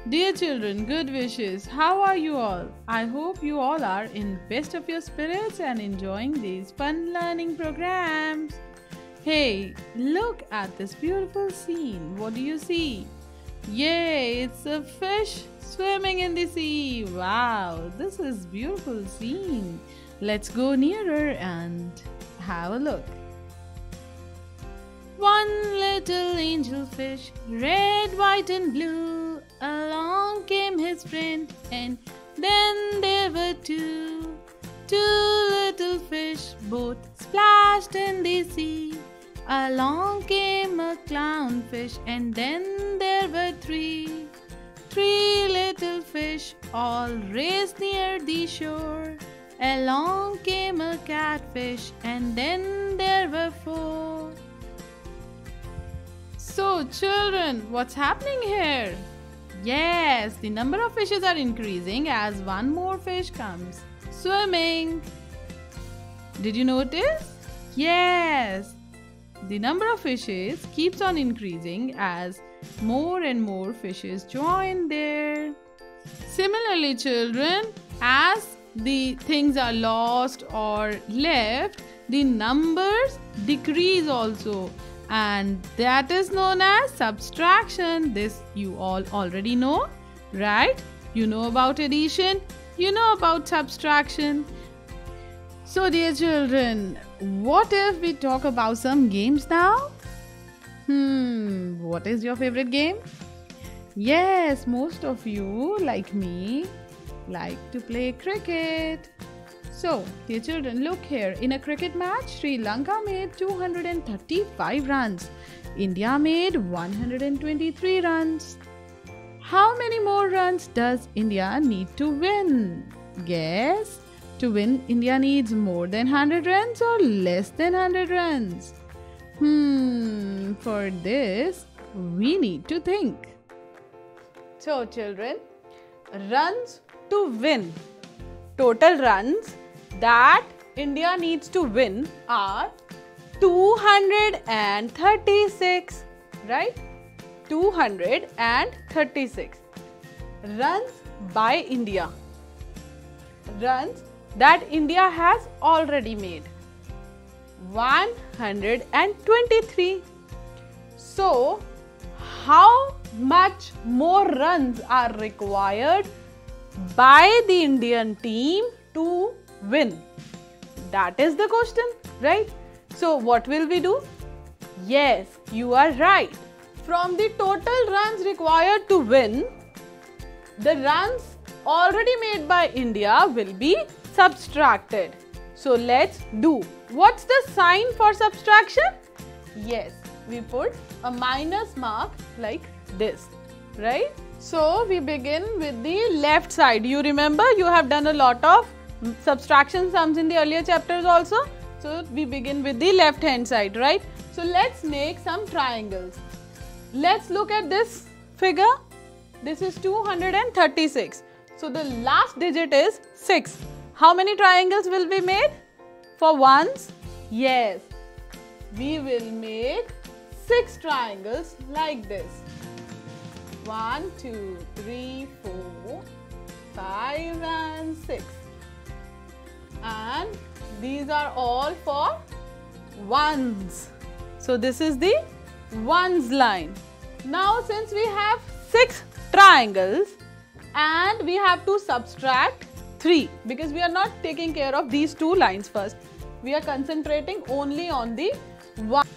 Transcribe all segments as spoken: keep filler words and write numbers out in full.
Dear children, good wishes. How are you all? I hope you all are in best of your spirits and enjoying these fun learning programs. Hey, look at this beautiful scene. What do you see? Yay, it's a fish swimming in the sea. Wow, this is beautiful scene. Let's go nearer and have a look. One little angel fish, red, white and blue. Along came his friend, and then there were two. Two little fish, both splashed in the sea. Along came a clownfish, and then there were three. Three little fish, all raced near the shore. Along came a catfish, and then there were four. So, children, what's happening here? Yes, the number of fishes are increasing as one more fish comes swimming. Did you notice? Yes, the number of fishes keeps on increasing as more and more fishes join there. Similarly, children, as the things are lost or left, the numbers decrease also. And that is known as subtraction. This you all already know, right? You know about addition, you know about subtraction. So dear children, what if we talk about some games now? Hmm, what is your favorite game? Yes, most of you, like me, like to play cricket. So, dear children, look here. In a cricket match, Sri Lanka made two hundred thirty-five runs. India made one hundred twenty-three runs. How many more runs does India need to win? Guess. To win, India needs more than one hundred runs or less than one hundred runs? Hmm, for this, we need to think. So, children, runs to win. Total runs that India needs to win are two hundred thirty-six, right? two hundred thirty-six runs by India. Runs that India has already made one hundred twenty-three. So, how much more runs are required by the Indian team to win? That is the question, right? So what will we do? Yes, you are right. From the total runs required to win, the runs already made by India will be subtracted. So let's do. What's the sign for subtraction? Yes, we put a minus mark like this, right? So we begin with the left side. You remember you have done a lot of subtraction sums in the earlier chapters also. So we begin with the left hand side, right? So let's make some triangles. Let's look at this figure. This is two hundred thirty-six. So the last digit is six. How many triangles will be made? For ones? Yes. We will make six triangles like this. one, two, three, four, five and six. And these are all for ones. So this is the ones line. Now since we have six triangles and we have to subtract three because we are not taking care of these two lines first. We are concentrating only on the one.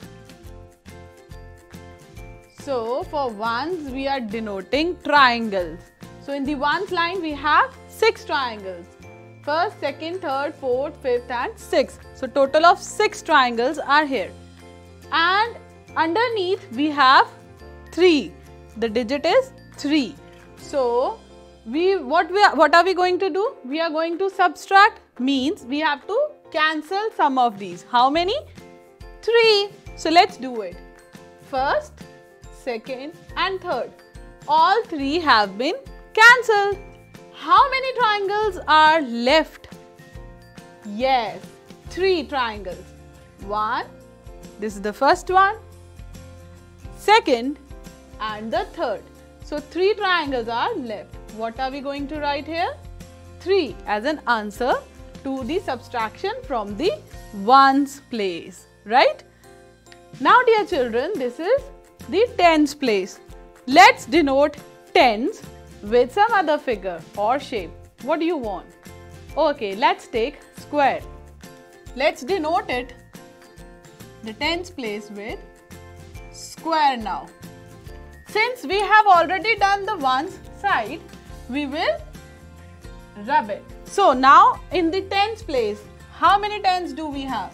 So for ones we are denoting triangles. So in the ones line we have six triangles. First, second, third, fourth, fifth and sixth. So total of six triangles are here. And underneath we have three. The digit is three. So we what we are, what are we going to do? We are going to subtract, means we have to cancel some of these. How many? three. So let's do it. First, second and third. All three have been cancelled. How many triangles are left? Yes, three triangles. One, this is the first one, second and the third. So three triangles are left. What are we going to write here? three as an answer to the subtraction from the ones place, right? Now dear children, this is the tens place. Let's denote tens with some other figure or shape. What do you want? Okay, let's take square. Let's denote it, the tens place, with square now. Since we have already done the ones side, we will rub it. So now in the tens place, how many tens do we have?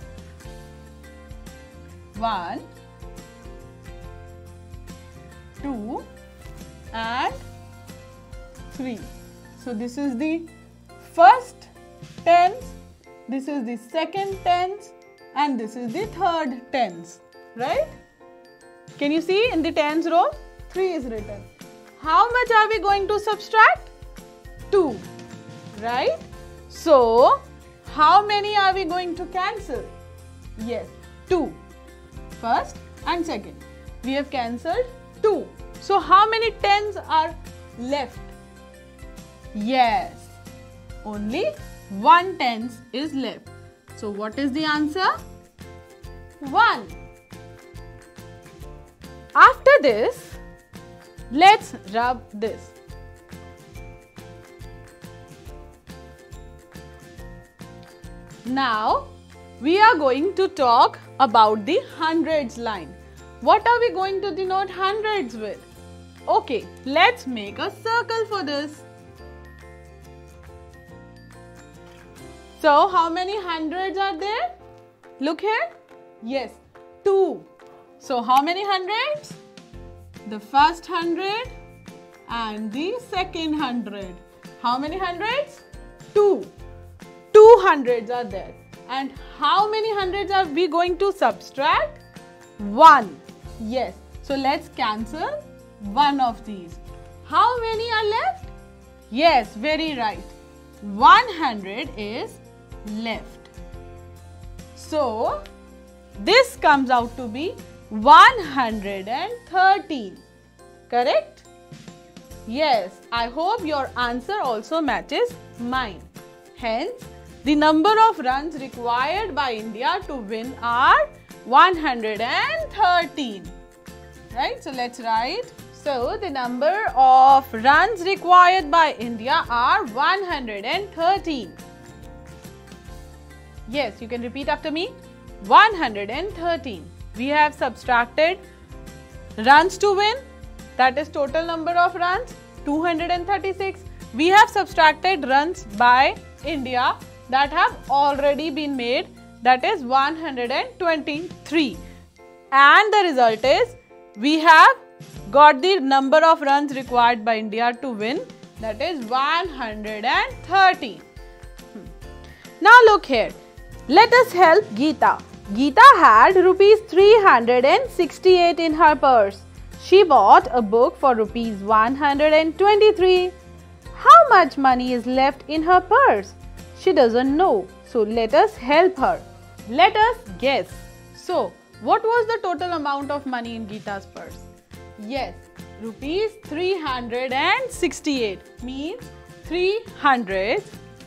one, two and three. So this is the first tens, this is the second tens and this is the third tens, right? Can you see in the tens row? three is written. How much are we going to subtract? two, right? So, how many are we going to cancel? Yes, two. First and second. We have cancelled two. So, how many tens are left? Yes, only one tens is left. So, what is the answer? one. After this, let's rub this. Now, we are going to talk about the hundreds line. What are we going to denote hundreds with? Okay, let's make a circle for this. So, how many hundreds are there? Look here. Yes, two. So, how many hundreds? The first hundred and the second hundred. How many hundreds? two. two hundreds are there. And how many hundreds are we going to subtract? one. Yes. So, let's cancel one of these. How many are left? Yes, very right. one hundred is left. So, this comes out to be one hundred thirteen. Correct? Yes, I hope your answer also matches mine. Hence, the number of runs required by India to win are one hundred thirteen. Right? So, let's write. So, the number of runs required by India are one hundred thirteen. Yes, you can repeat after me. one hundred thirteen. We have subtracted runs to win, that is total number of runs, two hundred thirty-six. We have subtracted runs by India that have already been made, that is one hundred twenty-three. And the result is, we have got the number of runs required by India to win, that is one hundred thirteen. Hmm. Now look here. Let us help Geeta. Geeta had rupees three hundred sixty-eight in her purse. She bought a book for rupees one hundred twenty-three. How much money is left in her purse? She doesn't know. So let us help her. Let us guess. So, what was the total amount of money in Geeta's purse? Yes, rupees three hundred sixty-eight means three hundred,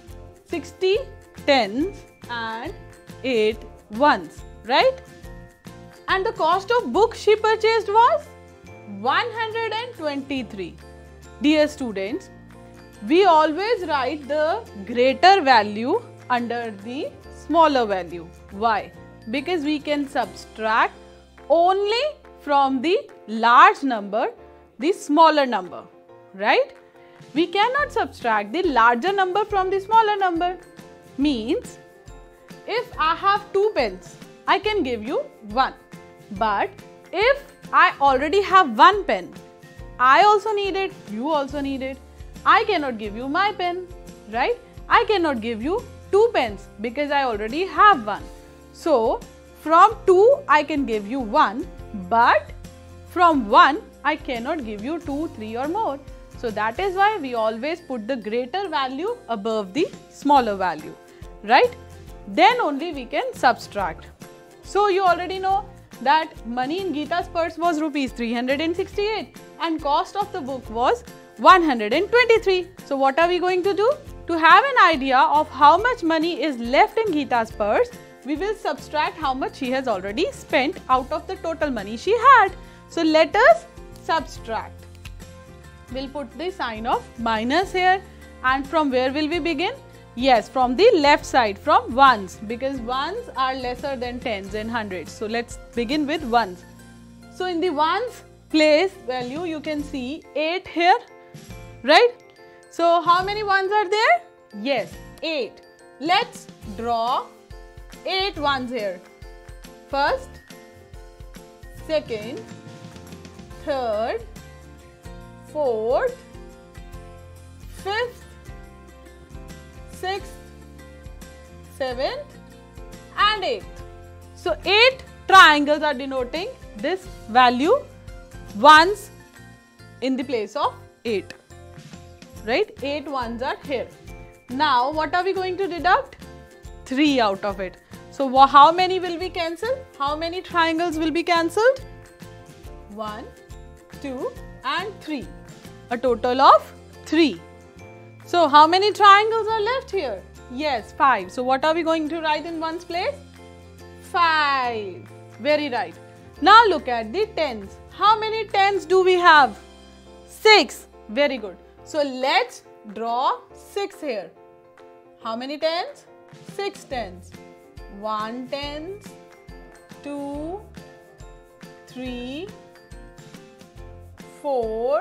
sixty tens and eight ones, right? And the cost of book she purchased was one hundred twenty-three. Dear students, we always write the greater value under the smaller value. Why? Because we can subtract only from the large number the smaller number, right? We cannot subtract the larger number from the smaller number. Means, if I have two pens, I can give you one. But if I already have one pen, I also need it, you also need it. I cannot give you my pen, right? I cannot give you two pens because I already have one. So, from two I can give you one, but from one I cannot give you two, three or more. So, that is why we always put the greater value above the smaller value, right? Then only we can subtract. So, you already know that money in Geeta's purse was rupees three hundred sixty-eight. and cost of the book was one hundred twenty-three. So what are we going to do? To have an idea of how much money is left in Geeta's purse, we will subtract how much she has already spent out of the total money she had. So let us subtract. We'll put the sign of minus here, and from where will we begin? Yes, from the left side, from ones, because ones are lesser than tens and hundreds. So let's begin with ones. So in the ones place value, you can see eight here, right? So how many ones are there? Yes, eight. Let's draw eight ones here. First, second, third, fourth, fifth, sixth, seventh and eighth. So eight triangles are denoting this value, ones in the place of eight. Right? eight ones are here. Now what are we going to deduct? three out of it. So how many will be cancelled? How many triangles will be cancelled? one, two and three. A total of three. So how many triangles are left here? Yes, five. So what are we going to write in ones place? five. Very right. Now look at the tens. How many tens do we have? six. Very good. So let's draw six here. How many tens? six tens. one tens, two, three, four,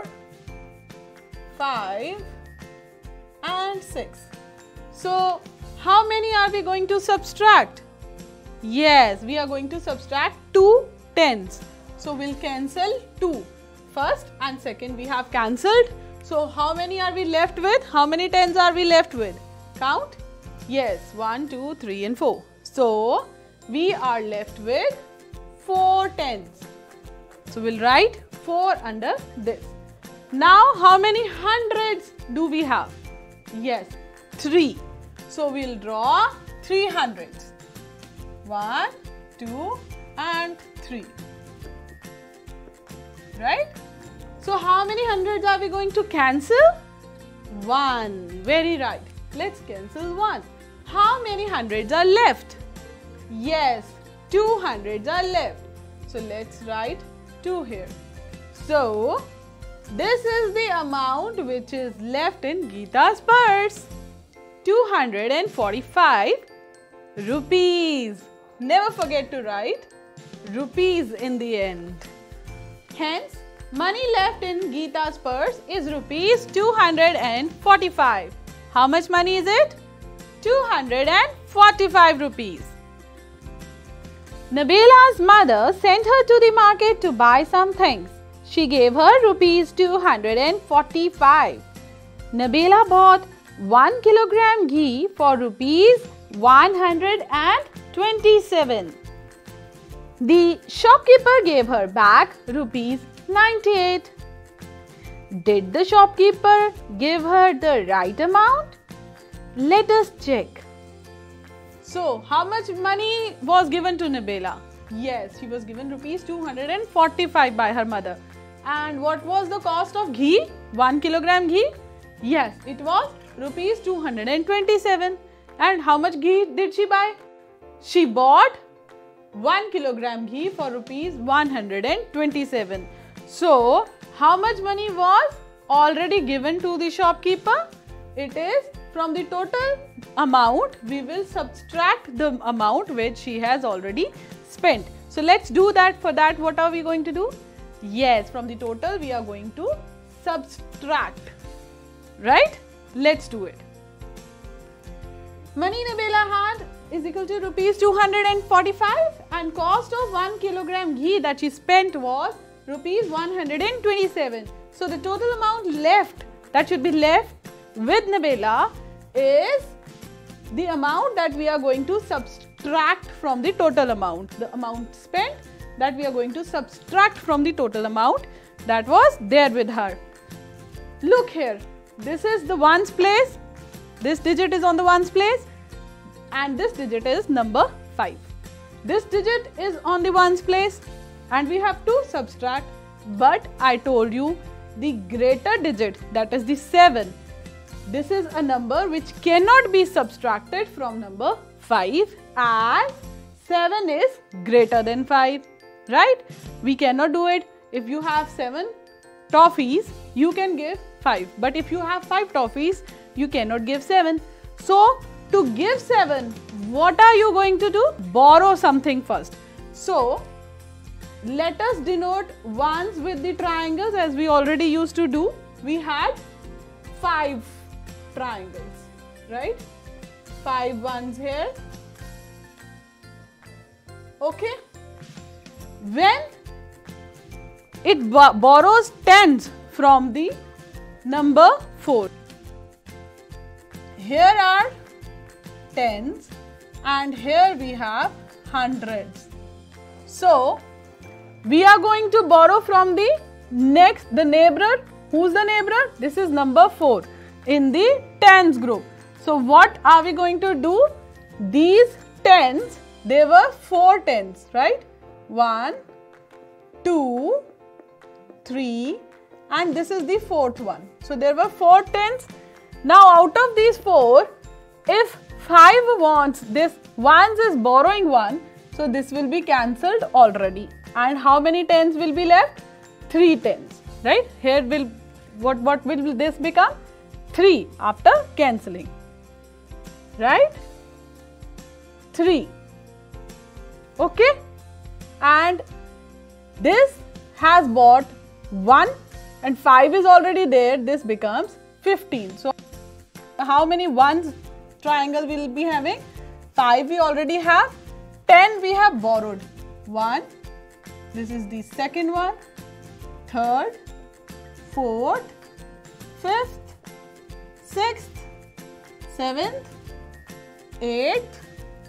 five and six. So how many are we going to subtract? Yes, we are going to subtract two tens. So we'll cancel two. First and second we have cancelled. So how many are we left with? How many tens are we left with? Count. Yes, one, two, three and four. So we are left with four tens. So we'll write four under this. Now how many hundreds do we have? Yes, three. So we'll draw three hundreds. one, two and three. Right? So how many hundreds are we going to cancel? one. Very right. Let's cancel one. How many hundreds are left? Yes, two hundreds are left. So let's write two here. So this is the amount which is left in Geeta's purse. two hundred forty-five rupees. Never forget to write rupees in the end. Hence, money left in Geeta's purse is rupees two hundred forty-five. How much money is it? two hundred forty-five rupees. Nabela's mother sent her to the market to buy some things. She gave her rupees two hundred forty-five. Nabela bought one kilogram ghee for rupees one hundred twenty-seven. The shopkeeper gave her back rupees ninety-eight. Did the shopkeeper give her the right amount? Let us check. So, how much money was given to Nabela? Yes, she was given rupees two hundred forty-five by her mother. And what was the cost of ghee? one kilogram ghee? Yes, it was rupees two hundred twenty-seven. And how much ghee did she buy? She bought one kilogram ghee for rupees one hundred twenty-seven. So, how much money was already given to the shopkeeper? It is from the total amount, we will subtract the amount which she has already spent. So, let's do that. For that, what are we going to do? Yes, from the total, we are going to subtract. Right? Let's do it. Money Nabela had is equal to rupees two hundred forty-five and cost of one kilogram ghee that she spent was rupees one hundred twenty-seven. So, the total amount left that should be left with Nabela is the amount that we are going to subtract from the total amount. The amount spent that we are going to subtract from the total amount that was there with her. Look here, this is the ones place, this digit is on the ones place and this digit is number five. This digit is on the ones place and we have to subtract, but I told you the greater digit, that is the seven. This is a number which cannot be subtracted from number five, as seven is greater than five, right? We cannot do it. If you have seven toffees, you can give five. But if you have five toffees, you cannot give seven. So, to give seven, what are you going to do? Borrow something first. So, let us denote ones with the triangles as we already used to do. We had five triangles, right? Five ones here. Okay. When it borrows tens from the number four. Here are tens and here we have hundreds. So, we are going to borrow from the next, the neighbor. Who's the neighbor? This is number four in the tens group. So, what are we going to do? These tens, there were four tens, right? One, two, three, and this is the fourth one. So, there were four tens. Now, out of these four, if five wants, this ones is borrowing one, so this will be cancelled already. And how many tens will be left? Three tens, right? Here will, what, what will this become? Three after cancelling, right? Three. Okay? And this has bought one and five is already there. This becomes fifteen. So, how many ones triangle will be having? five we already have. ten we have borrowed. one. This is the second one. Third. Fourth. Fifth. Sixth. Seventh. Eighth.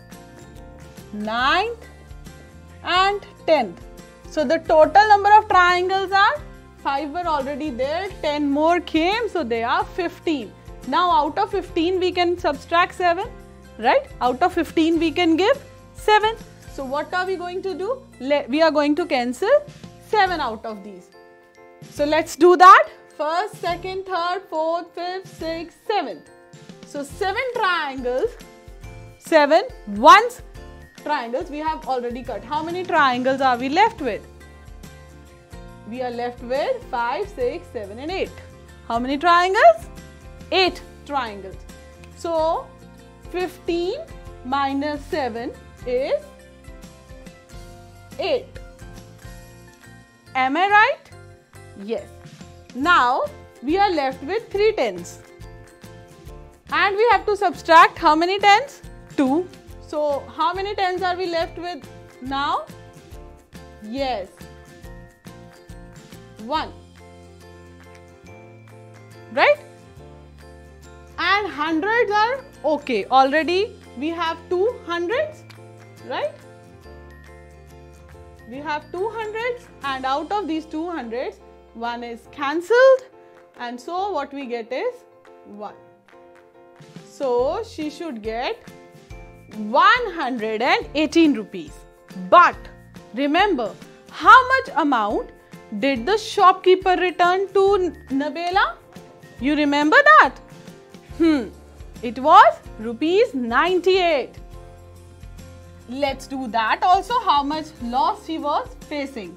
Ninth. And tenth. So, the total number of triangles are five were already there, ten more came, so they are fifteen. Now, out of fifteen we can subtract seven, right? Out of fifteen we can give seven. So, what are we going to do? Let, we are going to cancel seven out of these. So, let's do that. First, second, third, fourth, fifth, sixth, seventh. So, seven triangles, seven ones triangles we have already cut. How many triangles are we left with? We are left with five, six, seven and eight. How many triangles? eight triangles. So, fifteen minus seven is eight. Am I right? Yes. Now, we are left with three tens. And we have to subtract how many tens? two. So, how many tens are we left with now? Yes. one. Right? And hundreds are okay. Already we have two hundreds, right? We have two hundreds and out of these two hundreds, one is cancelled and so what we get is one. So, she should get one hundred eighteen rupees. But remember, how much amount did the shopkeeper return to Nabela? You remember that? Hmm, it was rupees ninety-eight. Let's do that also, how much loss he was facing.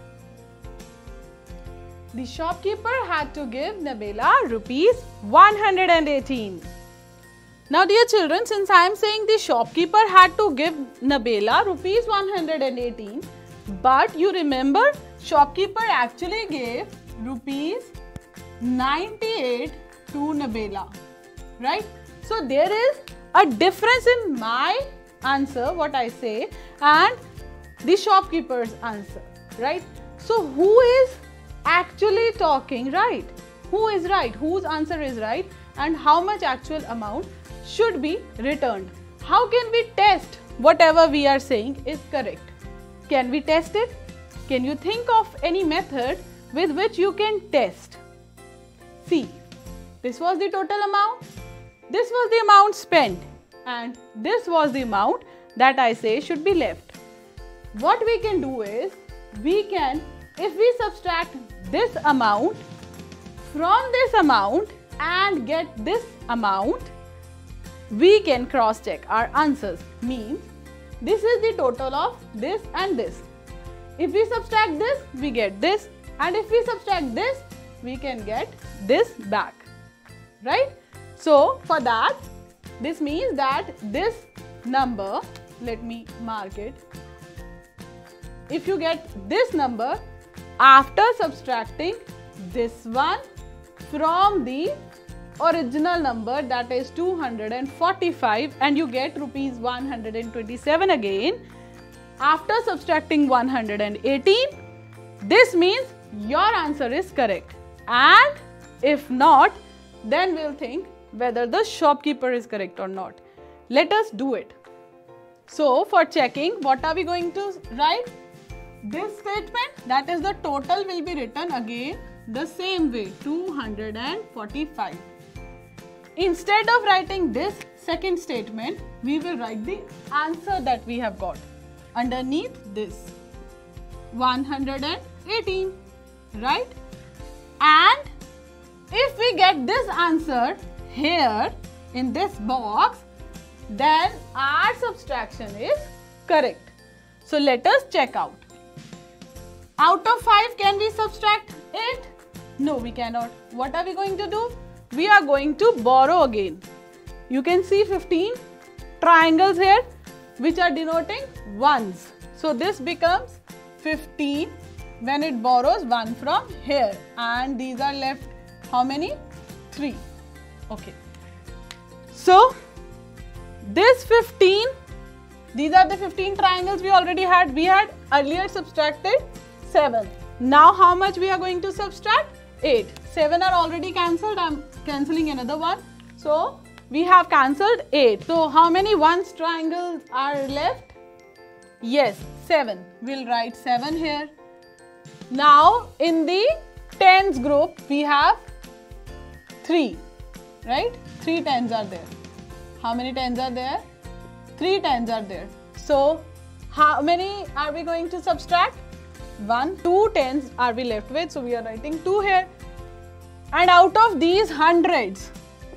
The shopkeeper had to give Nabela rupees one hundred eighteen. Now dear children, since I am saying the shopkeeper had to give Nabela rupees one hundred eighteen, but you remember shopkeeper actually gave rupees ninety-eight to Nabela, right? So there is a difference in my answer, what I say, and the shopkeeper's answer, right? So who is actually talking right? Who is right? Whose answer is right? And how much actual amount should be returned? How can we test whatever we are saying is correct? Can we test it? Can you think of any method with which you can test? See, this was the total amount, this was the amount spent, and this was the amount that I say should be left. What we can do is, we can, if we subtract this amount from this amount and get this amount, we can cross check our answers. Means this is the total of this and this. If we subtract this, we get this, and if we subtract this, we can get this back, right? So for that, this means that this number, let me mark it. If you get this number after subtracting this one from the original number, that is two hundred forty-five, and you get rupees one hundred twenty-seven again after subtracting one hundred eighteen, this means your answer is correct. And if not, then we'll think whether the shopkeeper is correct or not. Let us do it. So for checking, what are we going to write? This statement, that is the total, will be written again the same way, two hundred forty-five. Instead of writing this second statement, we will write the answer that we have got underneath this, one hundred eighteen, right? And if we get this answer here in this box, then our subtraction is correct. So let us check out. Out of five, can we subtract eight? No, we cannot. What are we going to do? We are going to borrow again. You can see fifteen triangles here which are denoting ones. So this becomes fifteen when it borrows one from here, and these are left how many? three. Okay. So this fifteen, these are the fifteen triangles we already had. We had earlier subtracted seven. Now how much we are going to subtract? eight. seven are already cancelled. I am cancelling another one. So we have cancelled eight. So how many ones triangles are left? Yes, seven. We'll write seven here. Now in the tens group, we have three, right? three tens are there. How many tens are there? three tens are there. So how many are we going to subtract? one. two tens are we left with, so we are writing two here. And out of these hundreds,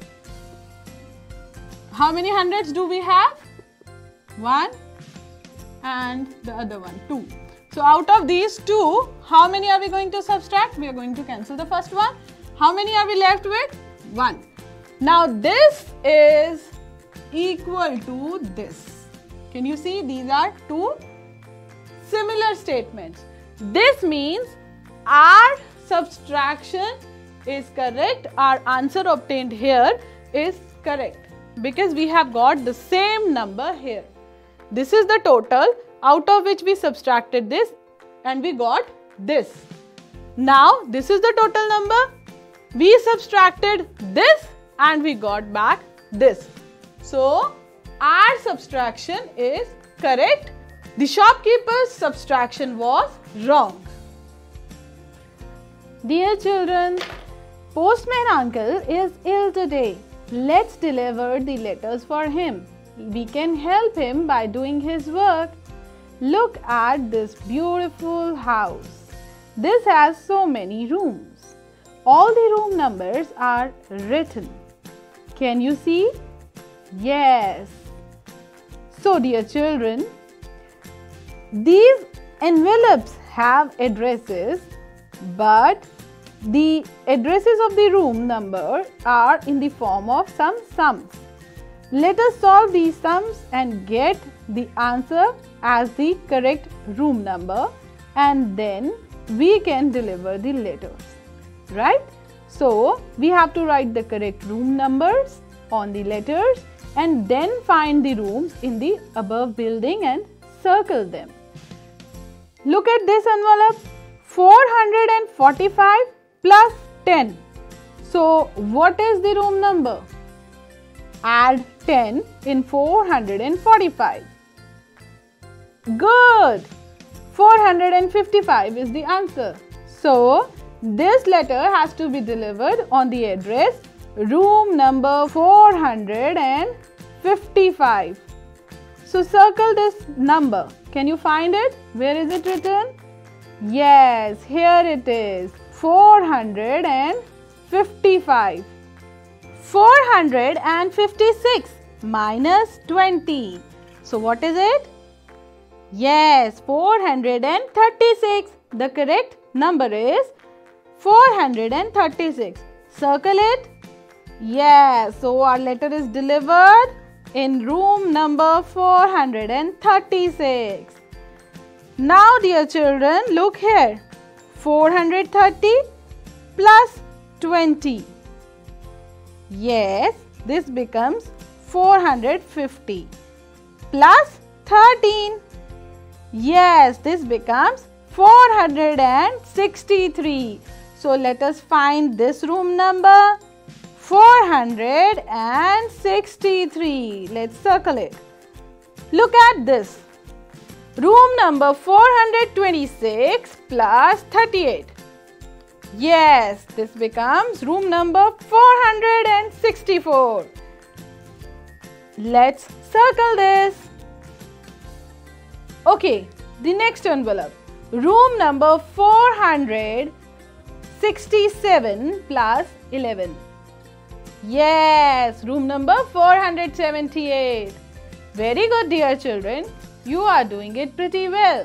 how many hundreds do we have? one and the other one, two. So out of these two, how many are we going to subtract? We are going to cancel the first one. How many are we left with? one. Now this is equal to this. Can you see? These are two similar statements. This means our subtraction is correct. Our answer obtained here is correct because we have got the same number here. This is the total out of which we subtracted this and we got this. Now this is the total number. We subtracted this and we got back this. So our subtraction is correct. The shopkeeper's subtraction was wrong. Dear children, Postman uncle is ill today. Let's deliver the letters for him. We can help him by doing his work. Look at this beautiful house. This has so many rooms. All the room numbers are written. Can you see? Yes. So dear children, these envelopes have addresses, but the addresses of the room number are in the form of some sums. Let us solve these sums and get the answer as the correct room number, and then we can deliver the letters, right? So we have to write the correct room numbers on the letters and then find the rooms in the above building and circle them. Look at this envelope, four hundred forty-five plus ten. So what is the room number? Add ten in four hundred forty-five. Good! four hundred fifty-five is the answer. So this letter has to be delivered on the address room number four hundred fifty-five. So circle this number. Can you find it? Where is it written? Yes, here it is. four hundred fifty-five. four hundred fifty-six minus twenty. So what is it? Yes, four hundred thirty-six. The correct number is four hundred thirty-six. Circle it. Yes, so our letter is delivered in room number four hundred thirty-six. Now dear children, look here. four hundred thirty plus twenty. Yes, this becomes four hundred fifty. Plus thirteen. Yes, this becomes four hundred sixty-three. So let us find this room number. four hundred sixty-three. Let's circle it. Look at this. Room number four hundred twenty-six plus thirty-eight. Yes, this becomes room number four hundred sixty-four. Let's circle this. Okay, the next envelope. Room number four hundred sixty-seven plus eleven. Yes, room number four hundred seventy-eight. Very good dear children. You are doing it pretty well.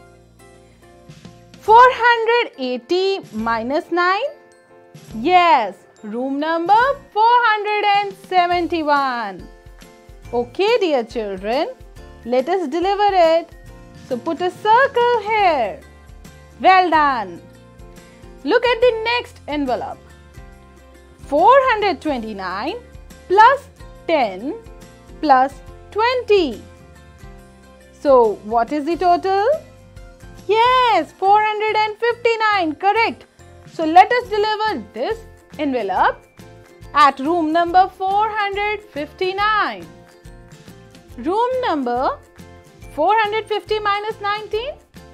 four hundred eighty minus nine. Yes, room number four hundred seventy-one. Okay dear children, let us deliver it. So put a circle here. Well done. Look at the next envelope. four hundred twenty-nine plus ten plus twenty. So what is the total? Yes, four hundred fifty-nine. Correct. So let us deliver this envelope at room number four hundred fifty-nine. Room number four hundred fifty minus nineteen.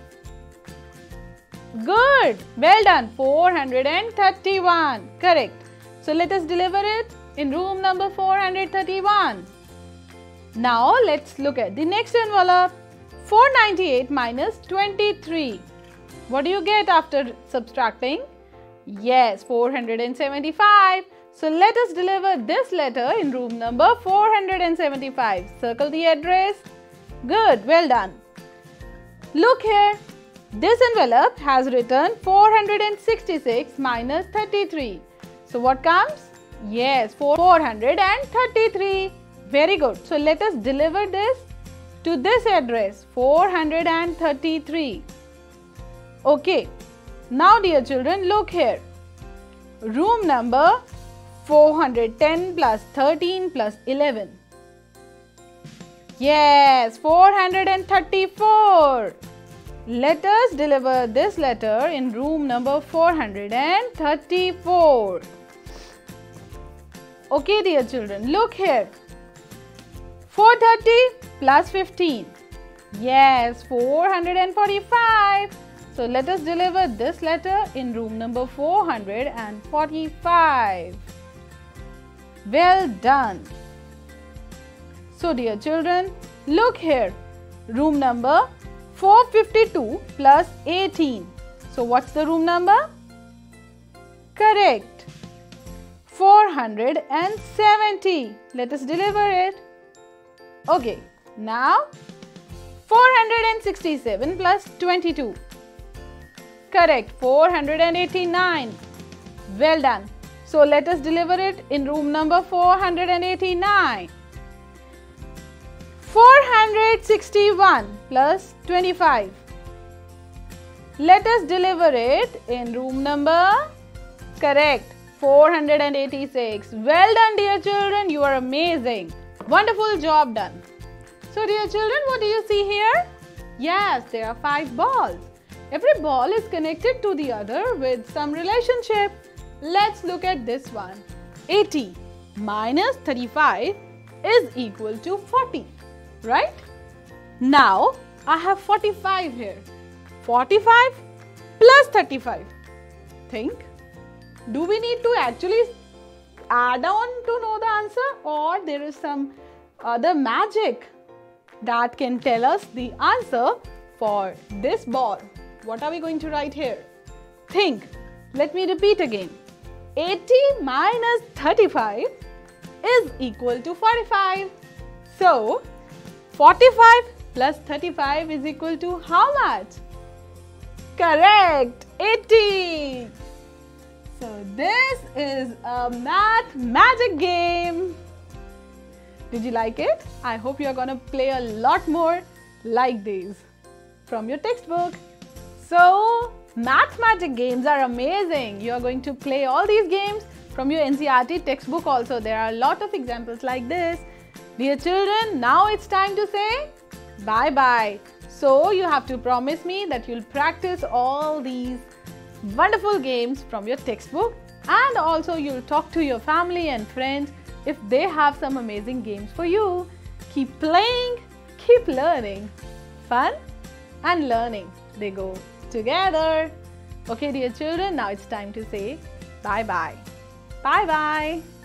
Good. Well done. four hundred thirty-one. Correct. So let us deliver it in room number four hundred thirty-one. Now let's look at the next envelope. four hundred ninety-eight minus twenty-three. What do you get after subtracting? Yes, four hundred seventy-five. So let us deliver this letter in room number four hundred seventy-five. Circle the address. Good, well done. Look here. This envelope has written four hundred sixty-six minus thirty-three. So what comes? Yes, four hundred thirty-three. Very good. So let us deliver this to this address, four hundred thirty-three. Okay. Now dear children, look here. Room number four hundred ten plus thirteen plus eleven. Yes, four hundred thirty-four. Let us deliver this letter in room number four hundred thirty-four. Okay dear children, look here. four hundred thirty plus fifteen. Yes, four hundred forty-five. So let us deliver this letter in room number four hundred forty-five. Well done. So dear children, look here. Room number four hundred fifty-two plus eighteen. So what's the room number? Correct. four hundred seventy. Let us deliver it. Okay, now four hundred sixty-seven plus twenty-two. Correct, four hundred eighty-nine. Well done. So let us deliver it in room number four hundred eighty-nine. four hundred sixty-one plus twenty-five. Let us deliver it in room number, correct, four hundred eighty-six. Well done dear children, you are amazing. Wonderful job done. So dear children, what do you see here? Yes, there are five balls. Every ball is connected to the other with some relationship. Let's look at this one. eighty minus thirty-five is equal to forty, right? Now, I have forty-five here. forty-five plus thirty-five. Think. Do we need to actually add on to know the answer, or there is some other magic that can tell us the answer for this ball? What are we going to write here? Think. Let me repeat again. eighty minus thirty-five is equal to forty-five. So, forty-five plus thirty-five is equal to how much? Correct, eighty. So, this is a math magic game. Did you like it? I hope you are going to play a lot more like these from your textbook. So, math magic games are amazing. You are going to play all these games from your N C E R T textbook also. There are a lot of examples like this. Dear children, now it's time to say bye-bye. So, you have to promise me that you'll practice all these wonderful games from your textbook, and also you'll talk to your family and friends if they have some amazing games for you. Keep playing, keep learning. Fun and learning, they go together. Okay, dear children, now it's time to say bye-bye. Bye-bye.